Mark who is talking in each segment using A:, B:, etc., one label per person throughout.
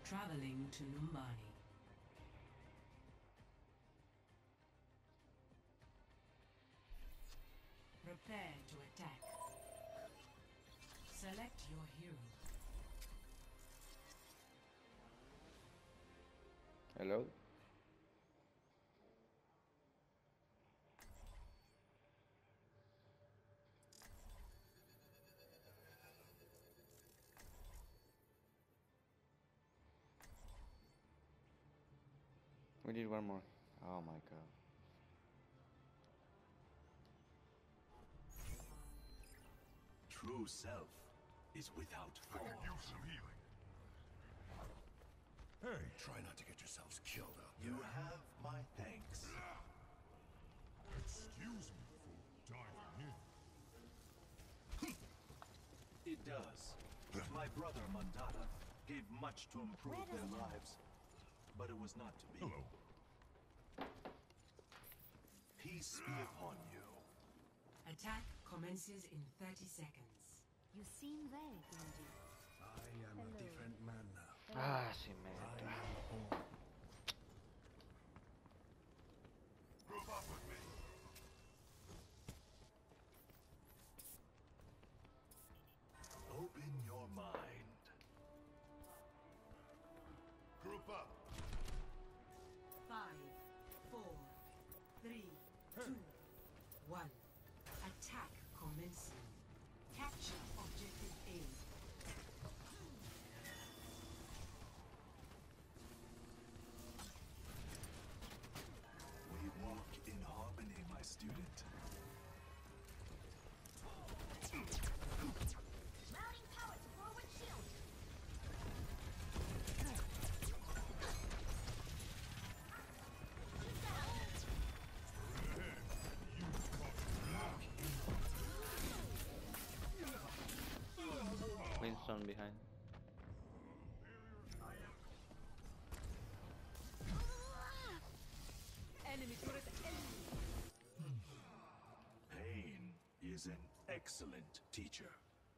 A: Traveling to Numbani. Prepare to attack. Select your hero.
B: Hello? We need one more. Oh my god.
C: True self is without form.
D: I could use some healing. Hey, try not to get yourselves killed out there.
C: You have my thanks.
D: Excuse me for diving in.
C: It does. My brother Mandata gave much to improve their lives, but it was not to be.
D: Hello.
C: Peace be upon you.
A: Attack commences in 30 seconds.
E: You seem very greedy.
F: I am a different man now.
B: Ah, sí,
F: I
B: merda.
F: am home.
D: Group up with me.
C: Open your mind.
D: Group up.
A: 5, 4, 3, 2, 1. Attack commencing. Capture objective A.
C: We walk in harmony, my student.
E: Mounting power to forward shield.
B: Winston behind.
E: Enemy turret
C: Pain is an excellent teacher.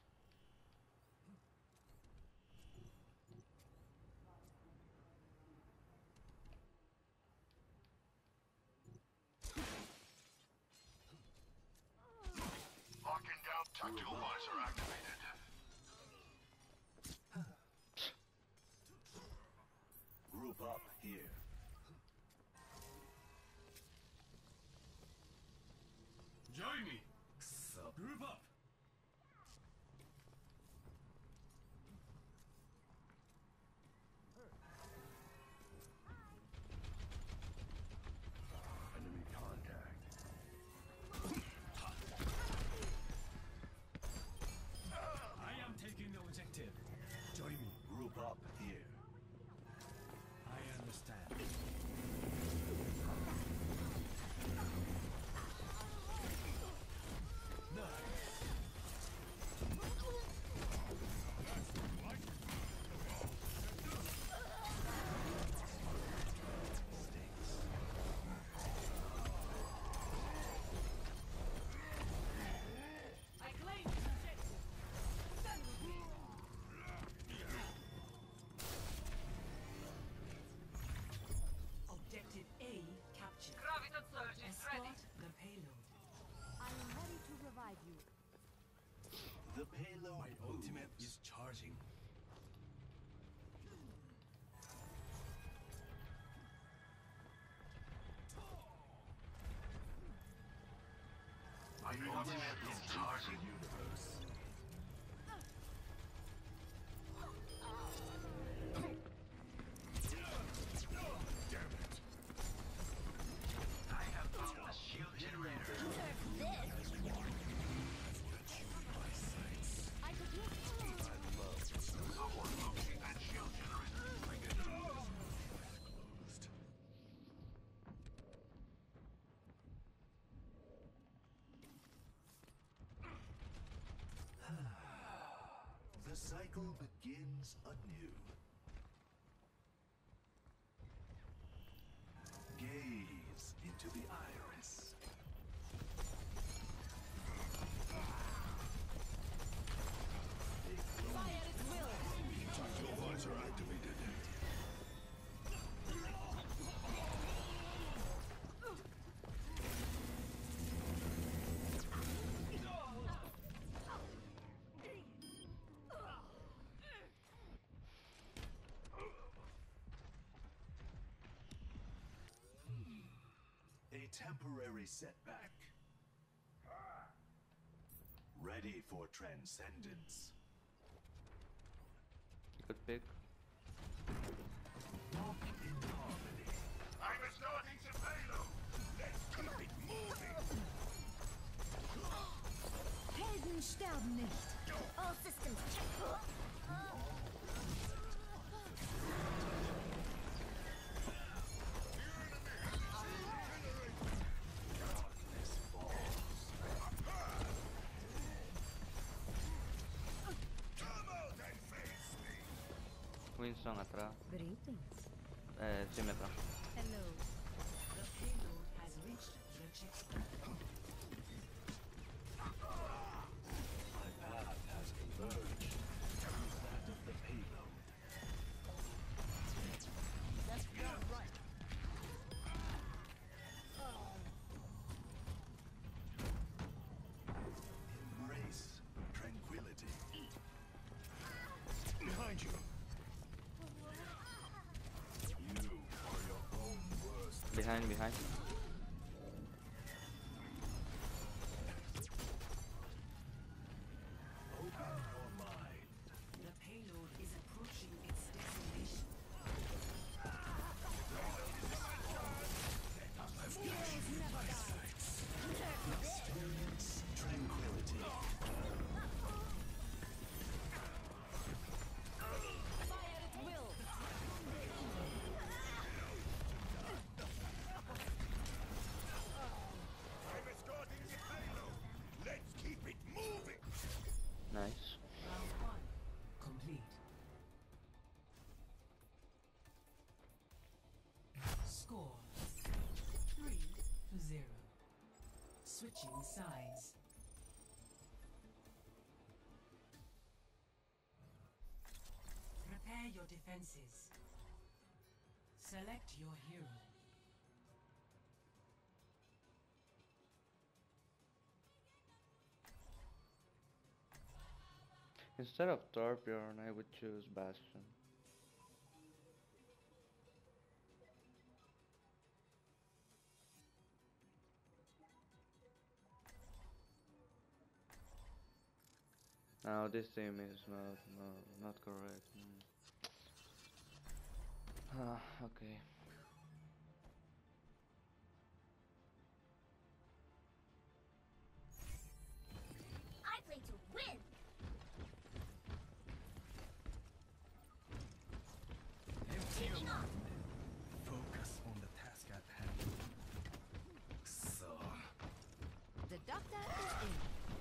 D: Locking down tactical visor activated.
C: Group up here.
F: Join me. Group up.
C: Enemy contact.
F: I am taking the objective. Join me.
C: Group up here.
F: I understand.
A: I claim this objective. Stand with me. Objective A captured.
G: Graviton surge is ready.
A: Escort the payload.
E: I am ready to revive you.
C: The payload
F: My ultimate is charging.
D: My ultimate is charging.
C: universe.
D: Damn it.
C: I have found the shield generator.
E: I could use
D: Someone locate that shield generator. Bring it on.
C: Closed. The cycle begins anew. Gaze into the iris.
E: fire at will.
D: Tactical visor activated.
C: temporary setback. Ready for transcendence.
B: Good pick.
C: Walk in harmony.
D: I'm escorting the payload. Let's keep it moving.
E: Helden sterben nicht. All systems check.
C: Darkness falls.
D: Come out and face me.
B: Winston atrás.
E: Greetings.
B: Jimmy atrás.
E: Hello.
A: The payload has reached the checkpoint.
C: My path has converged with that of the payload.
E: That's not right.
C: Embrace tranquility.
D: Behind you.
C: You are your own worst.
B: Behind.
C: Open your mind.
A: The payload is approaching its destination.
C: Experience tranquility.
E: Fire at will.
D: I'm escorting the payload. Let's keep it moving.
B: Nice.
A: Round 1 complete. Score 3-0. Switching sides. Prepare your defenses. Select your hero.
B: Instead of Torbjorn, I would choose Bastion. No, this team is not correct. Okay.
E: I play to win. Taking off.
F: Focus on the task at hand. So,
E: The doctor is in.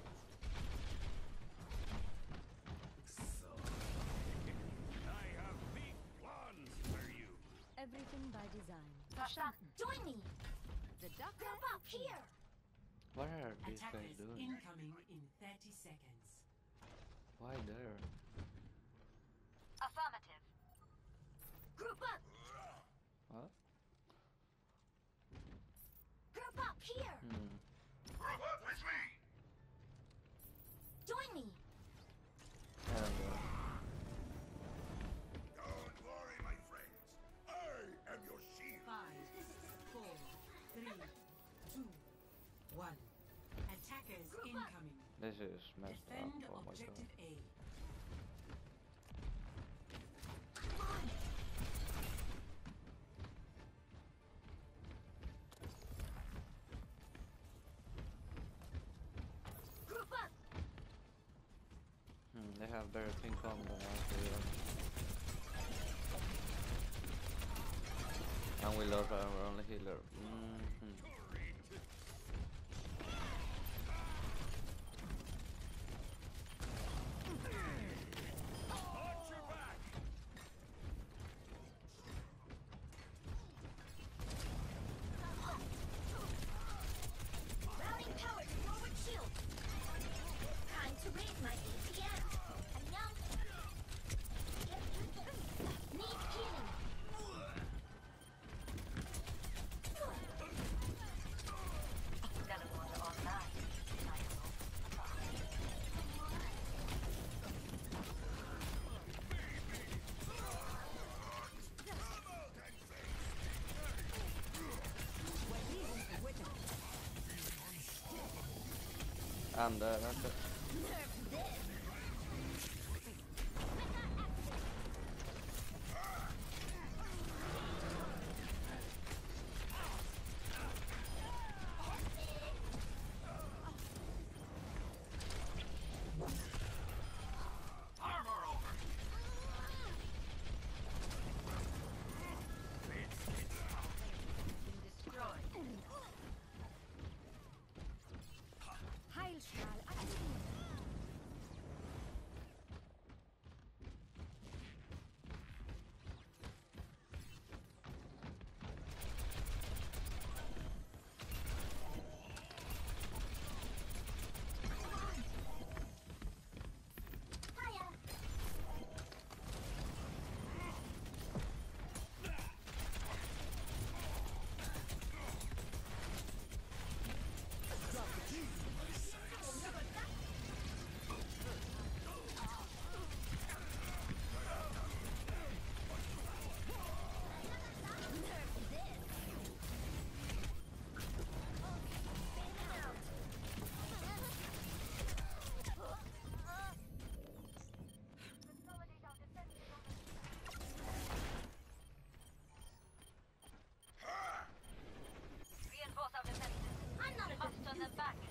D: I have big plans for you.
E: Everything by design. Verstanden. Join me. The doctor
G: Group up
E: is in.
G: here.
B: What are these guys
A: Attackers
B: doing?
A: incoming in 30 seconds.
B: Why there?
G: Affirmative. Group up.
B: What?
G: Group up here.
D: Group up with me.
G: Join me.
B: I don't know.
D: Don't worry, my friends. I am your shield.
A: 5, 4, 3, 2, 1. Attackers incoming.
B: This is messed up.
A: Defend
B: Oh my
A: objective
B: god.
A: A.
G: Group up.
B: They have better ping pong than us. And we lost our only healer.
D: Watch your back.
G: Routing power to forward shield. Time to raise my ATM. Need healing.
B: stun där. Vänta.
D: Armor over.
E: Heilstrahl aktiviert.
G: Fire.
E: Reinforce our defenses.
G: I'm not a
E: Must turn them back.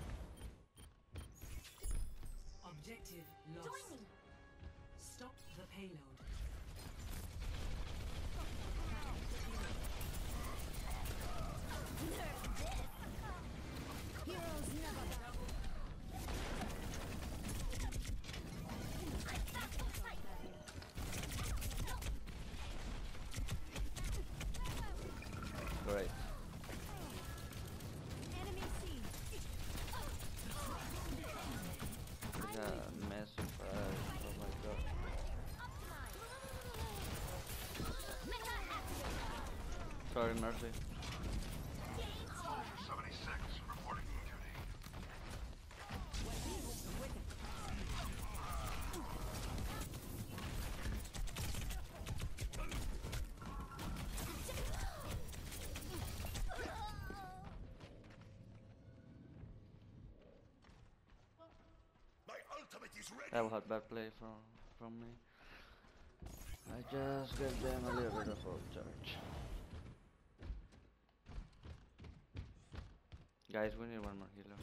A: Objective
G: Join
A: lost.
G: me.
A: Stop the payload.
E: Heroes never die.
B: Great.
E: Enemy seen.
B: Yeah, massive. Oh my god. Sorry, Mercy.
D: Soldier 76 reporting for duty.
C: My ultimate is ready.
B: That was bad play from me. I just gave them a little bit of overcharge. Guys, we need one more healer.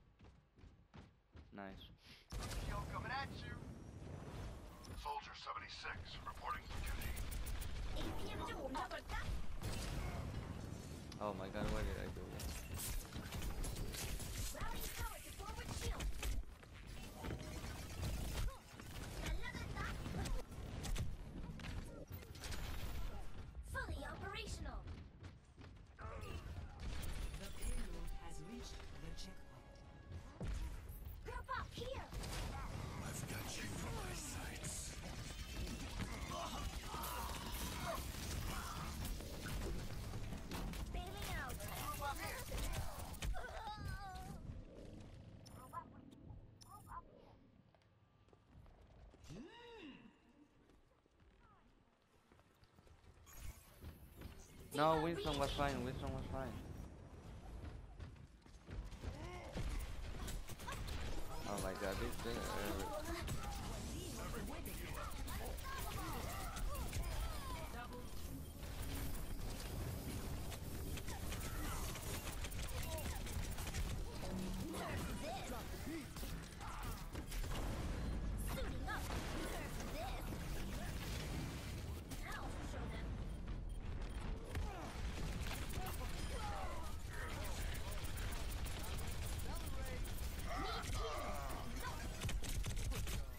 B: Nice.
D: Shield coming at you. Soldier 76 reporting for duty.
B: Oh my god, why did I do that?
G: Rally power to forward shield. Fully operational.
A: The payload has reached the checkpoint.
G: Group up here.
F: I've got you from my sights.
G: Bailing out.
B: No, Winston was fine. Winston was fine. Oh my god, this
G: Suiting up. This. Now show them. Need healing.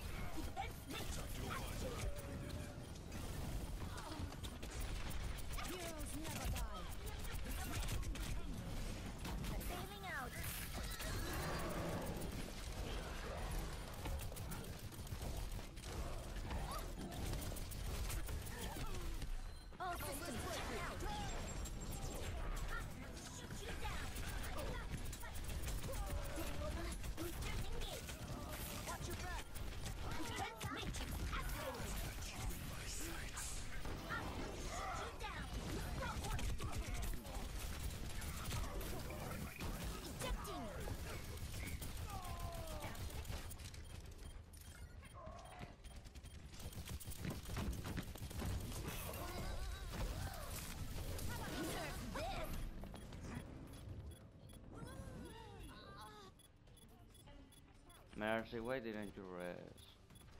B: Mercy, why didn't you rest?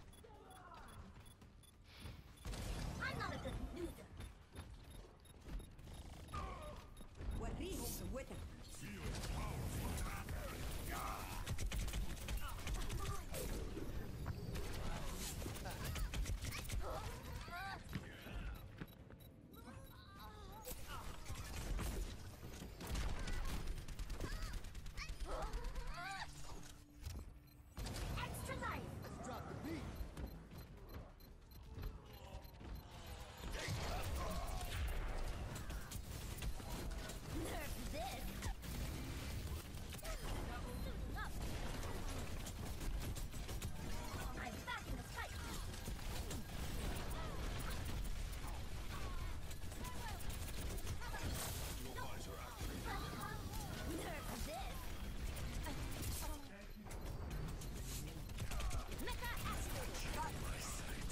G: I'm not a good loser. Extra life. Nerf this. Suiting up. I'm back in the fight. Nerf this. Mecha activated.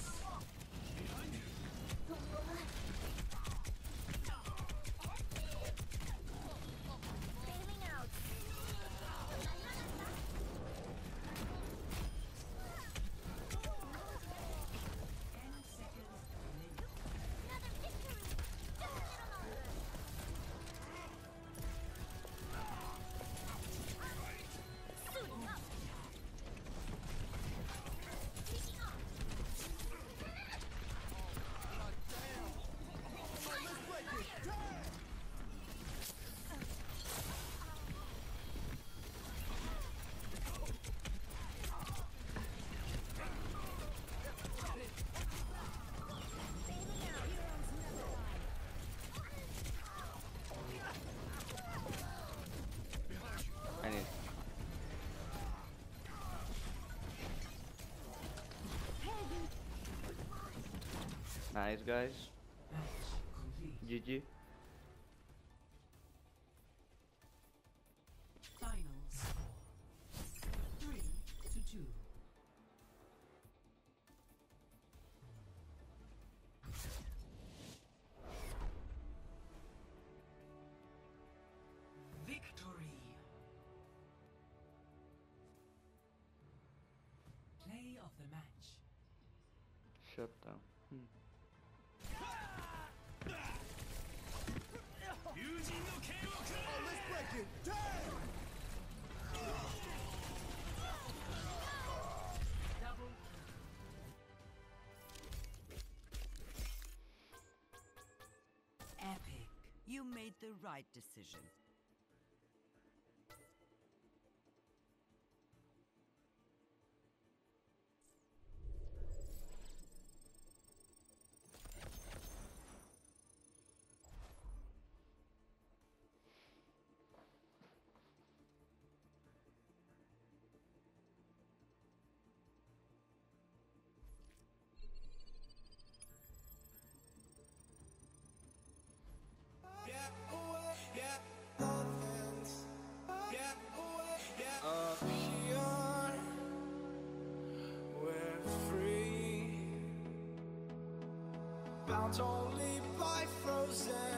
G: Bailing out. Another victory. Just a little longer. Suiting up. Taking off. Bailing out.
B: I need. Nice, guys.
A: Match complete.
B: GG.
A: Final score 3-2. Victory. Play of the match.
B: Shut down.
A: Double epic.
H: You made the right decision.
I: Up here, we're free, bound only by frozen